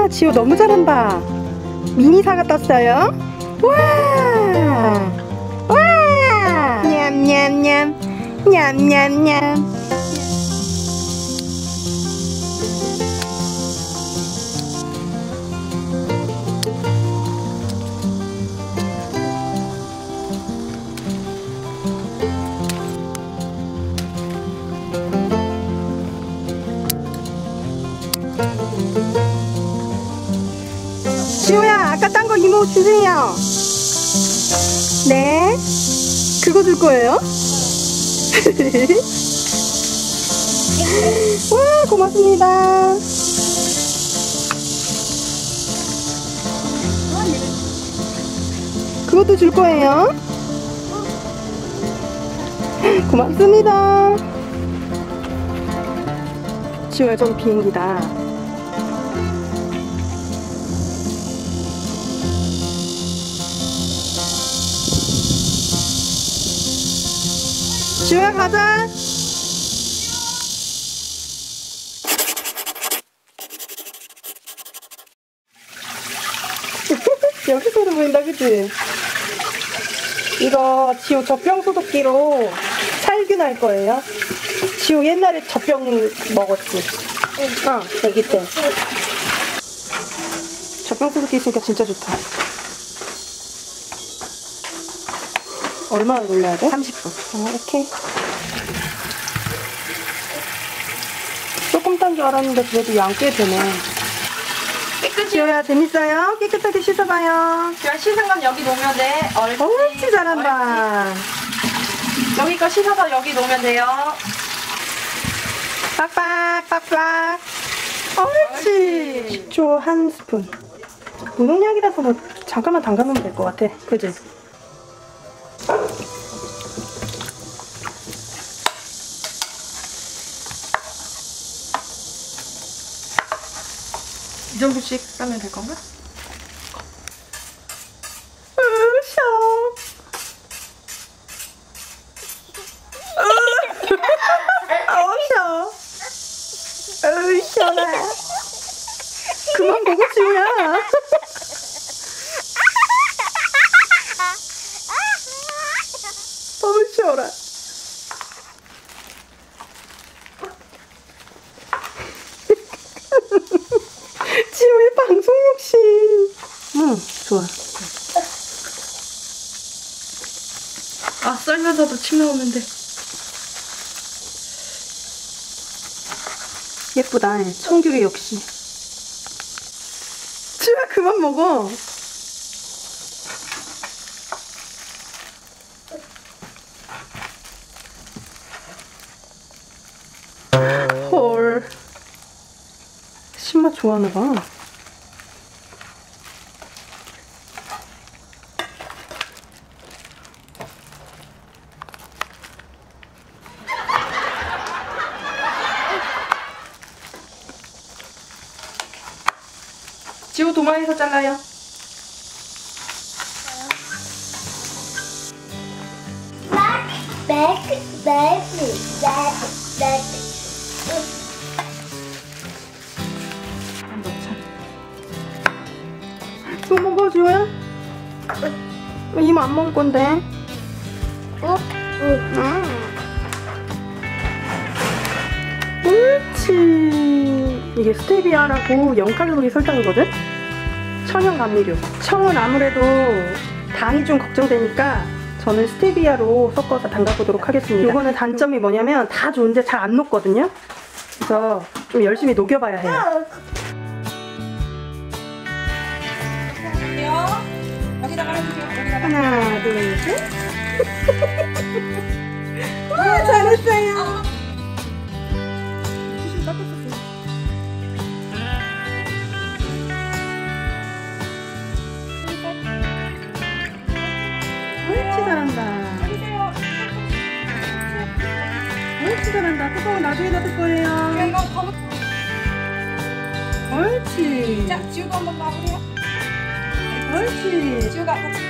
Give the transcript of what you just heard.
지호 너무 잘한다. 미니 사과 떴어요. 와! 와! 냠냠냠. 냠냠냠. 지호야, 아까 딴 거 이모 주세요. 네. 그거 줄 거예요? 와, 고맙습니다. 그것도 줄 거예요? 고맙습니다. 지호야, 저기 비행기다. 지호야, 가자. 여기서도 보인다, 그치? 이거 지호 젖병 소독기로 살균 할 거예요. 지호 옛날에 젖병 먹었지? 애기 때. 젖병 소독기 있으니까 진짜 좋다. 얼마나 돌려야 돼? 30분. 오케이. 조금 딴 줄 알았는데 그래도 양 꽤 되네. 깨끗이. 지호야, 재밌어요? 깨끗하게 씻어봐요. 지호야, 씻은 건 여기 놓으면 돼. 옳지, 잘한다. 옳지. 여기 거 씻어서 여기 놓으면 돼요. 빡빡, 빡빡. 옳지. 식초 한 스푼. 무농약이라서 뭐 잠깐만 담가면 될 것 같아. 그지? 이 정도씩 따면 될 건가? 으쌰. 으쌰나. 그만 보고 지우야. 으쌰라. 지호의 방송 욕심. 좋아. 아, 썰면서도 침 나오는데. 예쁘다. 청귤이 역시. 지호야, 그만 먹어. 헐. 신맛 좋아하나봐. 지호 도마에서 잘라요. 또 먹어, 지호야? 이모 안 먹을 건데. 옳지. 이게 스테비아라고 0칼로리 설탕이거든? 천연 감미료. 청은 아무래도 당이 좀 걱정되니까 저는 스테비아로 섞어서 담가보도록 하겠습니다. 이거는 단점이 뭐냐면 다 좋은데 잘 안 녹거든요? 그래서 좀 열심히 녹여봐야 해요. 여기다가 해주세요. 여기다가. 하나, 둘, 셋. 와, 잘했어요. 티슈 닦았었어요. 옳지, 잘한다. 옳지, 잘한다. 뚜껑은 나중에 닫을 거예요. 이거 검은. 옳지. 자, 지우도 한번 봐보세요. 옳지. 지우가 같이.